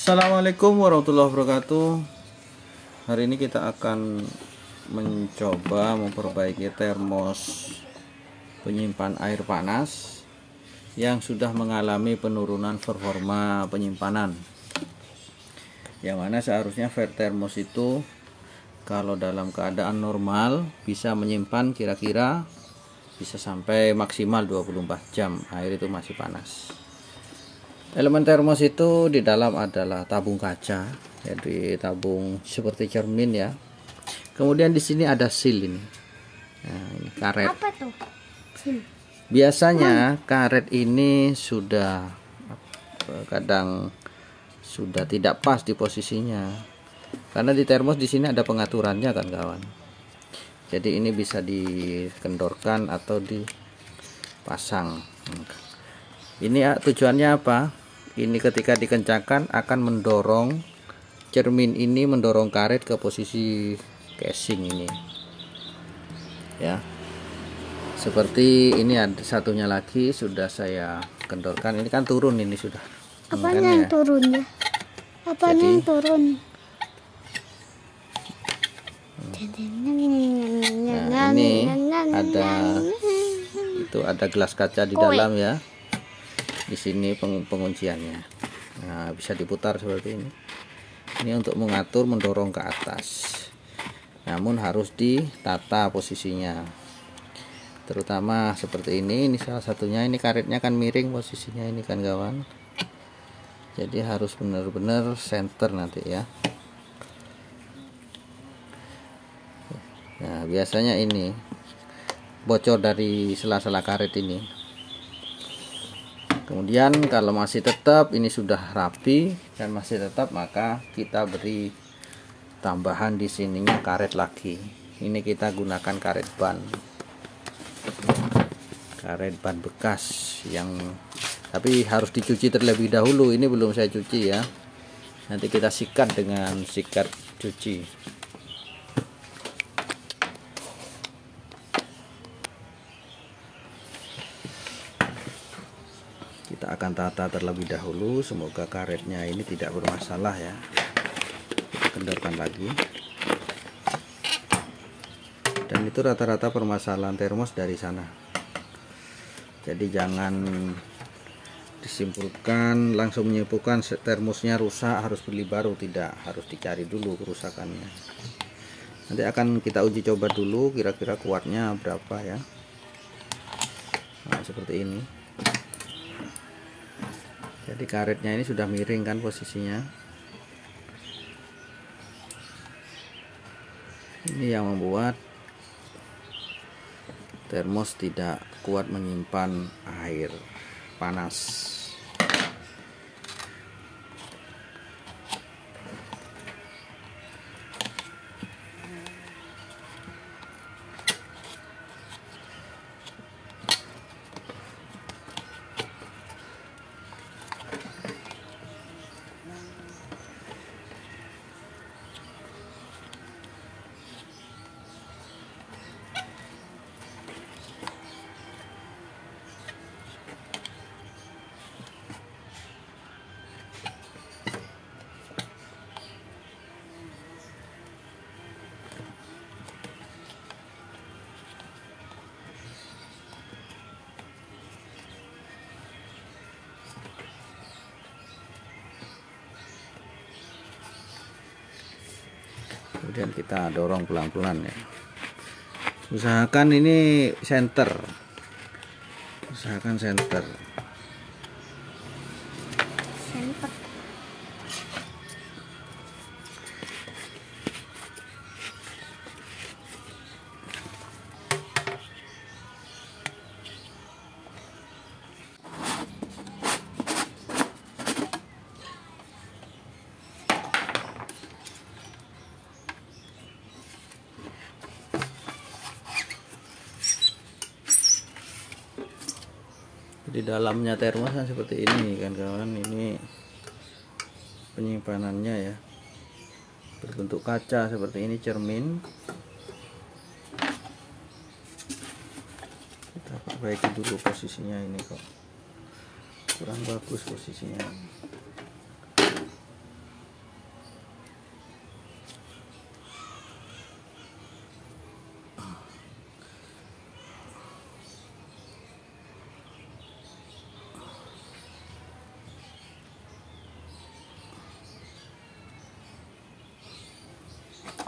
Assalamualaikum warahmatullahi wabarakatuh. Hari ini kita akan mencoba memperbaiki termos penyimpan air panas yang sudah mengalami penurunan performa penyimpanan, yang mana seharusnya termos itu kalau dalam keadaan normal bisa menyimpan kira-kira bisa sampai maksimal 24 jam air itu masih panas. Elemen termos itu di dalam adalah tabung kaca, jadi tabung seperti cermin ya. Kemudian di sini ada seal ini. Nah, ini karet. Apa tuh? Biasanya karet ini sudah kadang sudah tidak pas di posisinya. Karena di termos di sini ada pengaturannya kan kawan. Jadi ini bisa dikendorkan atau dipasang. Ini tujuannya apa? Ini ketika dikencangkan akan mendorong cermin ini, mendorong karet ke posisi casing ini. Ya. Seperti ini ada satunya lagi sudah saya kendorkan. Ini kan turun ini sudah. Apa yang turunnya? Apa yang turun? Nah, ini ada gelas kaca di dalam ya. Di sini pengunciannya. Nah, bisa diputar seperti ini. Ini untuk mengatur mendorong ke atas. Namun harus ditata posisinya. Terutama seperti ini salah satunya, ini karetnya kan miring posisinya ini kan kawan. Jadi harus benar-benar center nanti ya. Nah, biasanya ini bocor dari sela-sela karet ini. Kemudian kalau masih tetap ini sudah rapi dan masih tetap, maka kita beri tambahan di sininya karet lagi. Ini kita gunakan karet ban bekas yang tapi harus dicuci terlebih dahulu. Ini belum saya cuci ya. Nanti kita sikat dengan sikat cuci. Kita akan tata terlebih dahulu, semoga karetnya ini tidak bermasalah ya. Kita kendorkan lagi. Dan itu rata-rata permasalahan termos dari sana. Jadi jangan disimpulkan langsung menyimpulkan termosnya rusak harus beli baru, tidak, harus dicari dulu kerusakannya. Nanti akan kita uji coba dulu kira-kira kuatnya berapa ya. Nah, seperti ini. Jadi karetnya ini sudah miring kan posisinya. Ini yang membuat termos tidak kuat menyimpan air panas. Kemudian kita dorong pelan-pelan ya. Usahakan ini center. Usahakan center. Di dalamnya termos kan seperti ini kan kawan. Ini penyimpanannya ya, berbentuk kaca seperti ini, cermin. Kita perbaiki dulu posisinya, ini kok kurang bagus posisinya.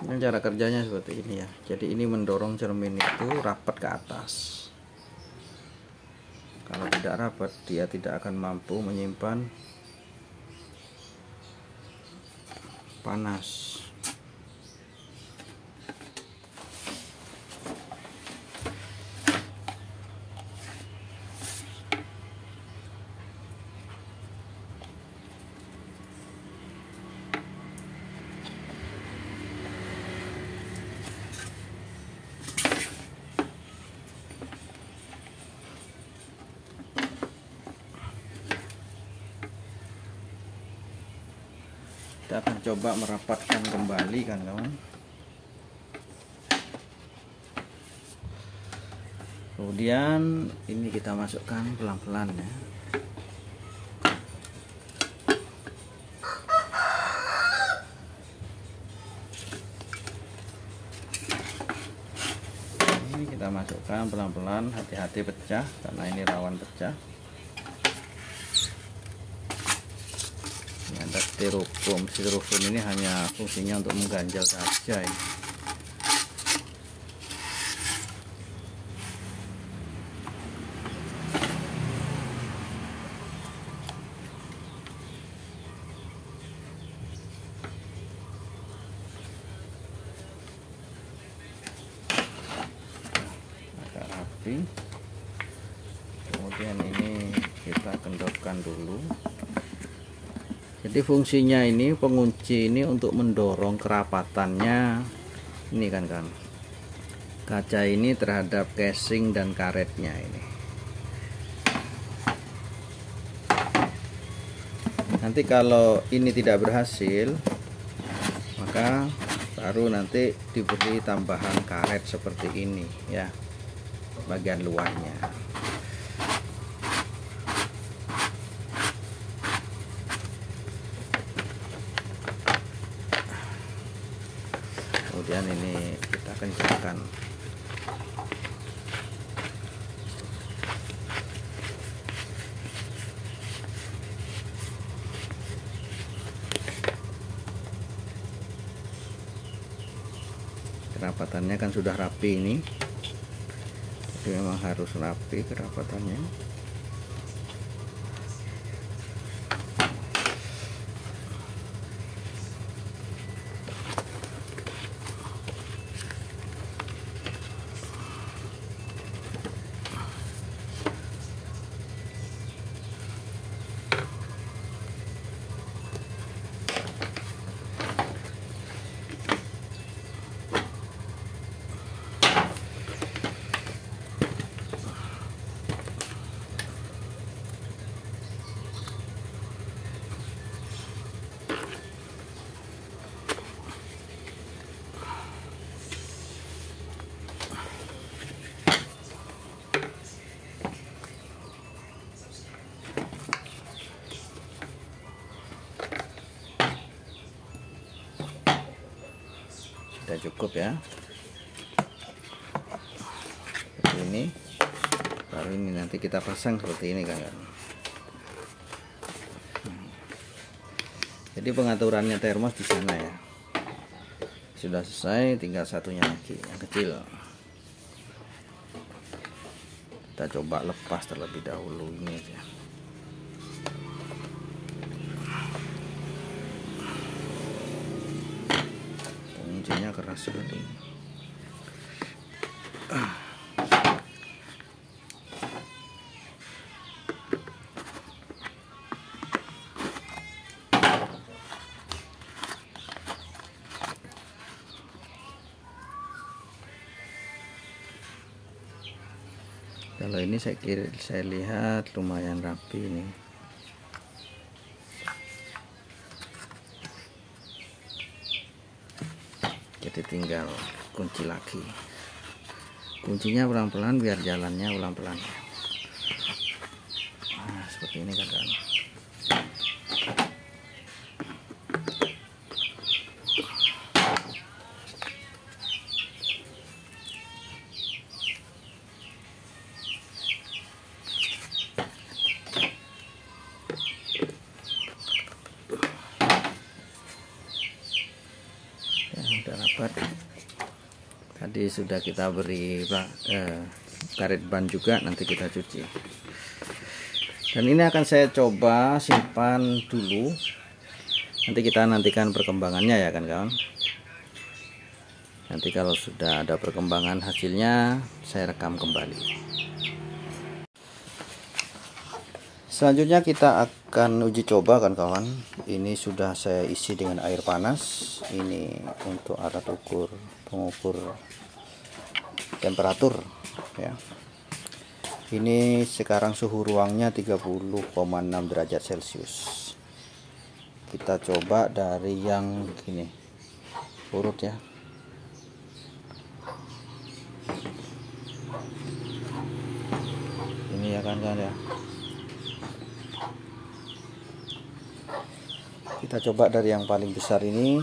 Ini cara kerjanya seperti ini ya. Jadi ini mendorong cermin itu rapat ke atas. Kalau tidak rapat, dia tidak akan mampu menyimpan panas. Kita akan coba merapatkan kembali kan kawan. Kemudian ini kita masukkan pelan-pelan ya. Ini kita masukkan pelan-pelan, hati-hati pecah karena ini rawan pecah. Ada styrofoam. Styrofoam ini hanya fungsinya untuk mengganjal saja ini. Agak rapi. Kemudian ini kita kendorkan dulu. Jadi fungsinya ini, pengunci ini untuk mendorong kerapatannya ini kan kaca ini terhadap casing dan karetnya ini. Nanti kalau ini tidak berhasil, maka baru nanti diberi tambahan karet seperti ini ya, bagian luarnya. Kemudian ini kita kencangkan. Kerapatannya kan sudah rapi ini. Jadi memang harus rapi kerapatannya. Sudah cukup ya. Seperti ini. Baru ini nanti kita pasang seperti ini kan. Jadi pengaturannya termos di sana ya. Sudah selesai, tinggal satunya lagi yang kecil. Kita coba lepas terlebih dahulu ini aja. Kuncinya keras sekali. Kalau ini saya lihat lumayan rapi nih. Jadi tinggal kunci lagi. Kuncinya pelan-pelan biar jalannya pelan-pelan. Nah, seperti ini kan. Ya, udah rapi. rapat. Tadi sudah kita beri karet ban juga, nanti kita cuci. Dan ini akan saya coba simpan dulu, nanti kita nantikan perkembangannya ya kan kawan. Nanti kalau sudah ada perkembangan hasilnya saya rekam kembali. Selanjutnya kita akan uji coba kan kawan. Ini sudah saya isi dengan air panas. Ini untuk alat pengukur temperatur ya. Ini sekarang suhu ruangnya 30,6 derajat Celcius. Kita coba dari yang gini, urut ya. Ini ya kan ya. Kita coba dari yang paling besar ini.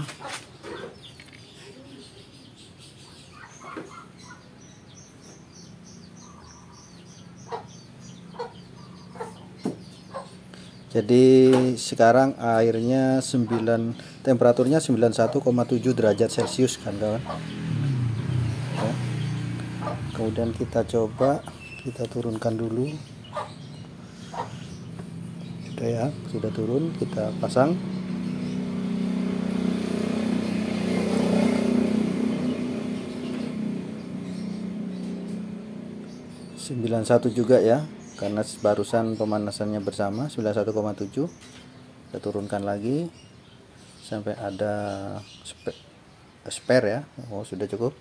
Jadi sekarang airnya temperaturnya 91,7 derajat Celcius kan kawan ya. Kemudian kita coba, kita turunkan dulu. Sudah ya, sudah turun, kita pasang. Sembilan satu juga ya, karena barusan pemanasannya bersama. 91,7. Kita turunkan lagi sampai ada spare ya. Oh, sudah cukup.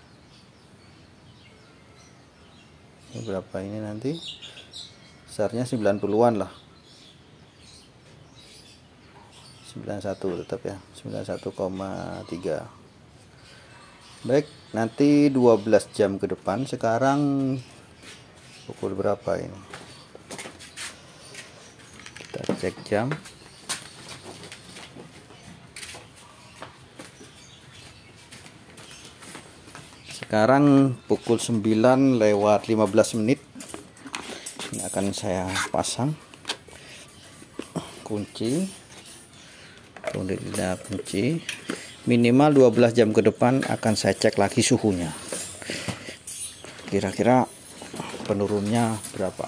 Ini berapa ini nanti? Besarnya 90-an lah. 91 tetap ya, 91,3. Baik, nanti 12 jam ke depan. Sekarang pukul berapa ini? Kita cek jam. Sekarang pukul 9:15. Ini akan saya pasang kunci. Kunci minimal 12 jam ke depan akan saya cek lagi suhunya. Kira-kira penurunnya berapa.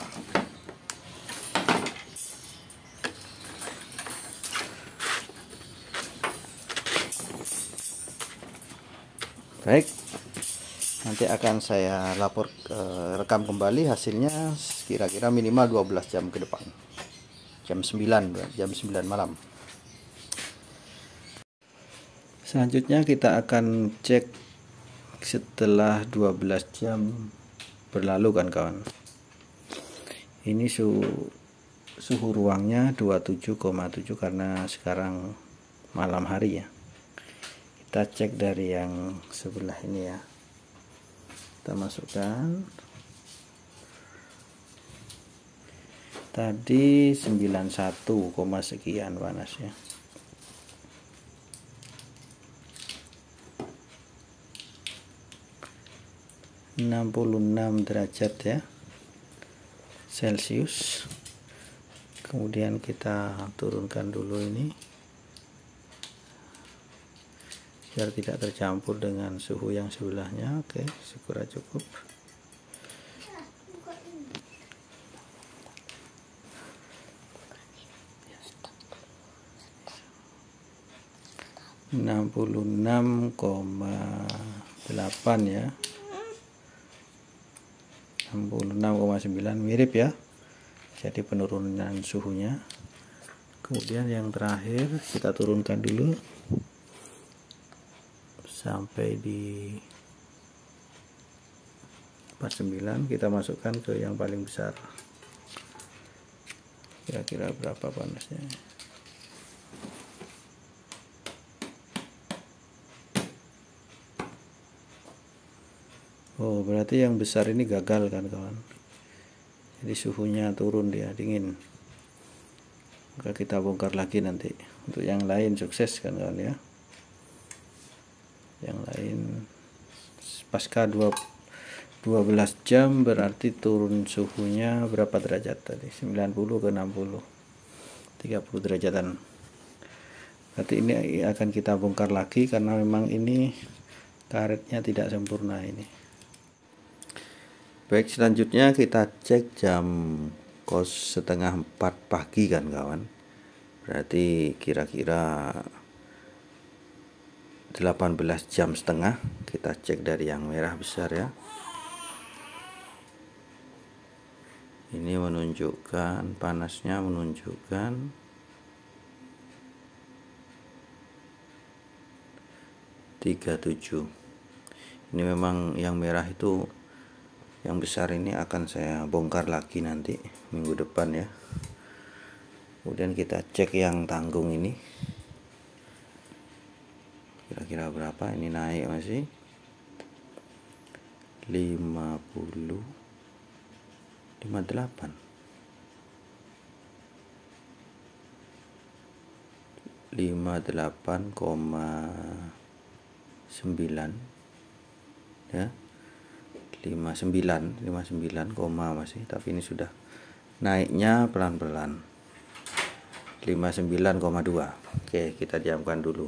Baik, nanti akan saya rekam kembali hasilnya kira-kira minimal 12 jam ke depan. Jam 9 malam. Selanjutnya kita akan cek setelah 12 jam berlalu kan kawan. Ini suhu ruangnya 27,7 karena sekarang malam hari ya. Kita cek dari yang sebelah ini ya. Kita masukkan. Tadi 91, sekian panasnya. (66 derajat ya Celcius. Kemudian kita turunkan dulu ini biar tidak tercampur dengan suhu yang sebelahnya. Oke, syukur cukup. (66,8 ya, 66,9 mirip ya. Jadi penurunan suhunya. Kemudian yang terakhir kita turunkan dulu sampai di 49. Kita masukkan ke yang paling besar. Kira-kira berapa panasnya? Oh, berarti yang besar ini gagal kan kawan. Jadi suhunya turun, dia dingin. Maka kita bongkar lagi nanti. Untuk yang lain sukses kan kawan ya. Yang lain pasca 12 jam berarti turun suhunya berapa derajat tadi? 90 ke 60. 30 derajatan. Berarti ini akan kita bongkar lagi karena memang ini karetnya tidak sempurna ini. Baik, selanjutnya kita cek jam 3:30 pagi kan kawan. Berarti kira-kira 18 jam setengah. Kita cek dari yang merah besar ya. Ini menunjukkan panasnya, menunjukkan 37. Ini memang yang merah itu, yang besar ini akan saya bongkar lagi nanti minggu depan ya. Kemudian kita cek yang tanggung ini kira-kira berapa. Ini naik masih 58 58,9 ya, 59 masih, tapi ini sudah naiknya pelan-pelan 59,2. Oke, kita diamkan dulu.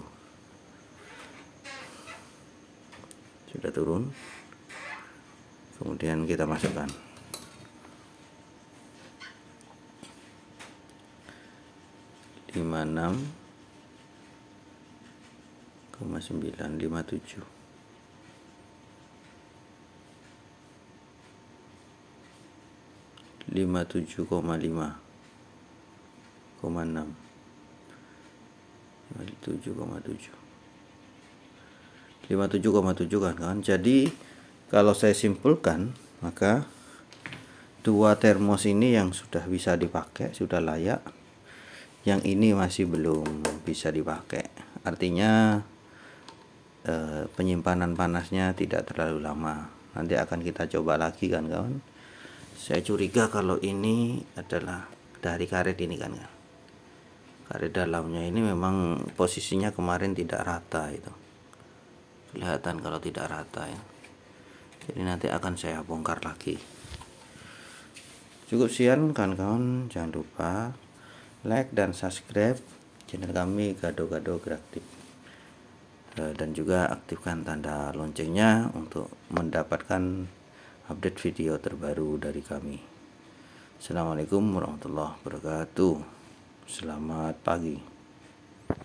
Sudah turun, kemudian kita masukkan. 56,957. 57,5,6 57,7 kan. Jadi kalau saya simpulkan, maka dua termos ini yang sudah bisa dipakai, sudah layak. Yang ini masih belum bisa dipakai. Artinya penyimpanan panasnya tidak terlalu lama. Nanti akan kita coba lagi kan kawan. Saya curiga kalau ini adalah dari karet ini kan. Karet dalamnya ini memang posisinya kemarin tidak rata itu. Kelihatan kalau tidak rata ya. Jadi nanti akan saya bongkar lagi. Cukup sekian kawan-kawan, jangan lupa like dan subscribe channel kami Gado-Gado Kreatif, dan juga aktifkan tanda loncengnya untuk mendapatkan update video terbaru dari kami. Assalamualaikum warahmatullahi wabarakatuh. Selamat pagi.